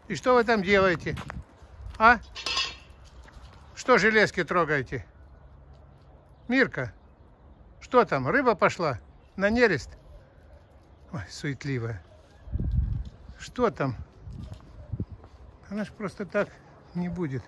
И что вы там делаете? А? Что железки трогаете? Мирка, что там? Рыба пошла на нерест? Ой, суетливая. Что там? Она ж просто так не будет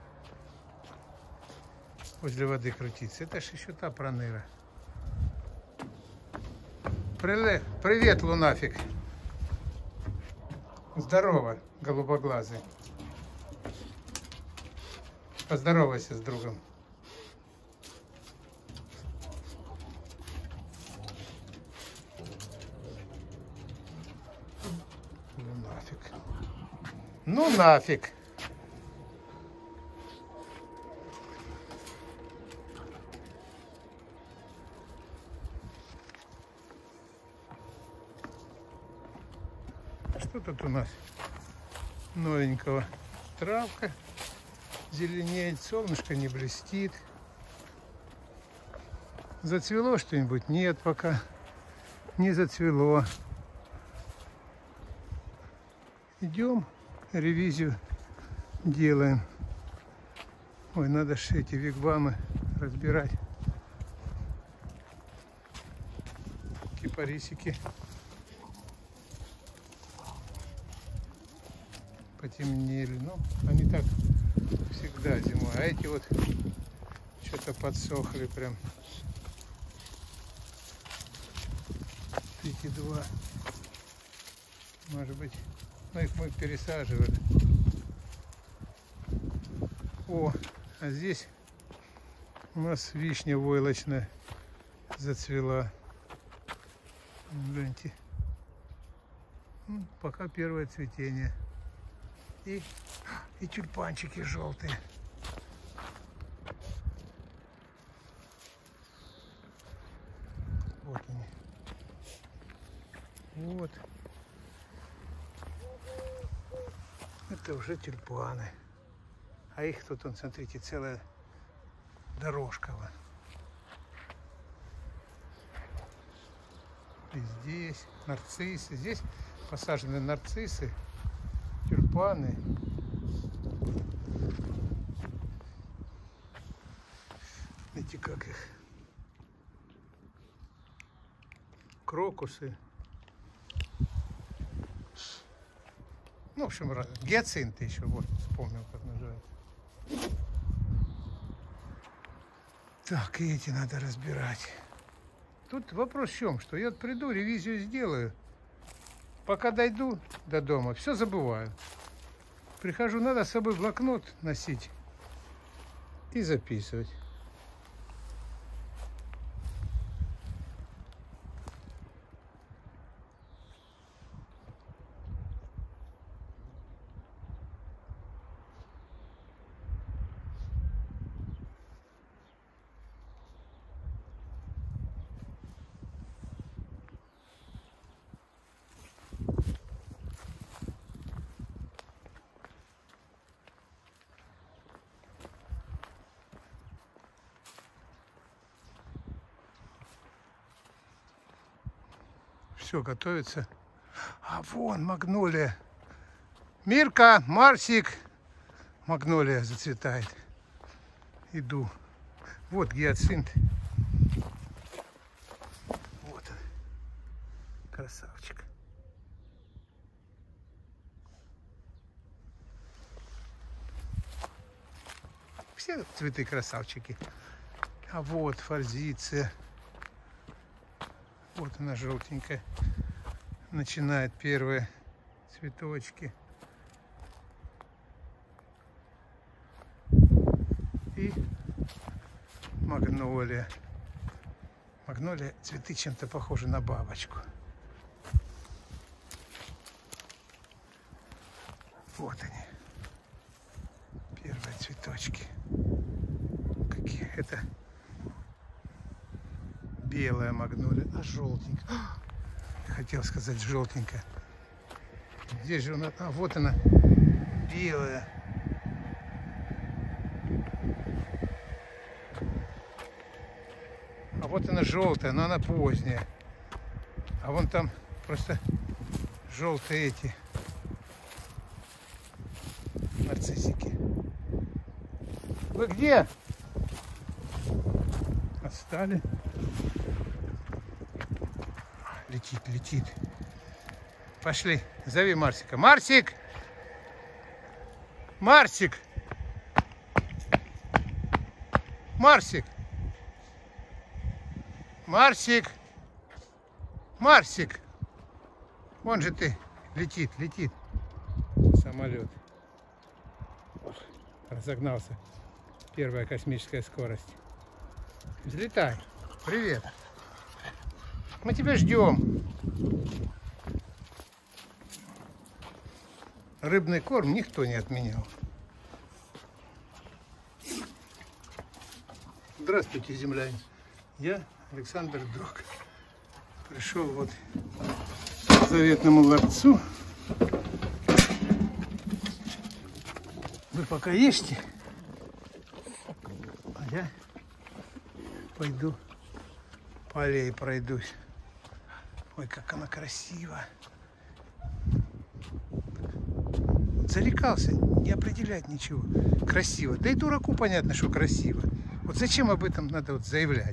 возле воды крутиться. Это ж еще та проныра. Привет, лунафик. Здорово, голубоглазый. Поздоровайся с другом. Ну нафиг. Ну нафиг. Что тут у нас новенького? Травка зеленеет, солнышко не блестит. Зацвело что-нибудь? Нет, пока не зацвело. Идем, ревизию делаем. Ой, надо же эти вигвамы разбирать. Кипарисики потемнели. Ну, они так всегда зимой. А эти вот что-то подсохли прям. Эти два. Может быть, ну их мы пересаживали. О, а здесь у нас вишня войлочная зацвела. Гляньте. Ну, пока первое цветение. И тюльпанчики желтые. Вот они. Вот. Это уже тюльпаны. А их тут, он, смотрите, целая дорожка. И здесь нарциссы. Здесь посажены нарциссы, тюльпаны. Видите, как их. Крокусы. Ну, в общем, гиацинты еще. Вот, вспомнил, как называется. Так, и эти надо разбирать. Тут вопрос в чем, что я приду, ревизию сделаю. Пока дойду до дома, все забываю. Прихожу, надо с собой блокнот носить и записывать. Все, готовится. А вон магнолия. Мирка, Марсик. Магнолия зацветает. Иду. Вот гиацинт. Вот он. Красавчик. Все цветы красавчики. А вот форзиция. Вот она желтенькая. Начинает первые цветочки. И магнолия. Магнолия, цветы чем-то похожи на бабочку. Вот они. Первые цветочки. Какие это? Белая магнолия, а желтенькая. Хотел сказать желтенькая. Здесь же у нас, а вот она, белая. А вот она желтая, но она поздняя. А вон там просто желтые эти. Вы где? Отстали. Летит, летит. Пошли, зови Марсика. Марсик! Марсик! Марсик! Марсик! Марсик! Вон же ты. Летит, летит. Самолет. Разогнался. Первая космическая скорость. Взлетай. Привет. Мы тебя ждем. Рыбный корм никто не отменял. Здравствуйте, земляне. Я Александр Дог. Пришел вот к заветному ларцу. Вы пока ешьте, а я пойду по аллее пройдусь. Ой, как она красива. Зарекался не определять ничего. Красиво. Да и дураку понятно, что красиво. Вот зачем об этом надо вот заявлять?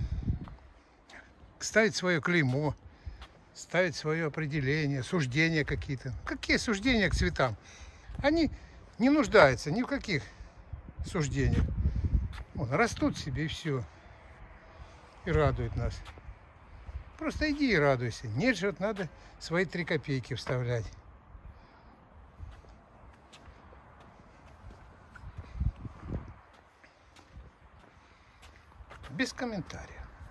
Ставить свое клеймо, ставить свое определение, суждения какие-то. Какие суждения к цветам? Они не нуждаются ни в каких суждениях. Вон, растут себе и все. И радуют нас. Просто иди и радуйся. Нет же, вот надо свои 3 копейки вставлять. Без комментариев.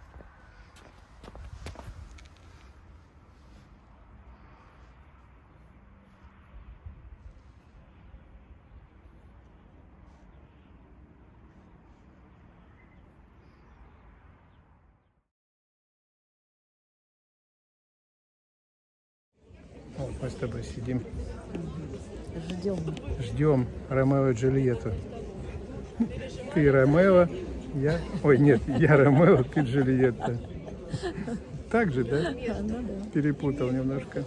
Вот мы с тобой сидим. Ждем Ромео и Джульетту. Ты Ромео, я... Ой, нет, я Ромео, ты Джульетта. Так же, да? Ну, да. Перепутал немножко.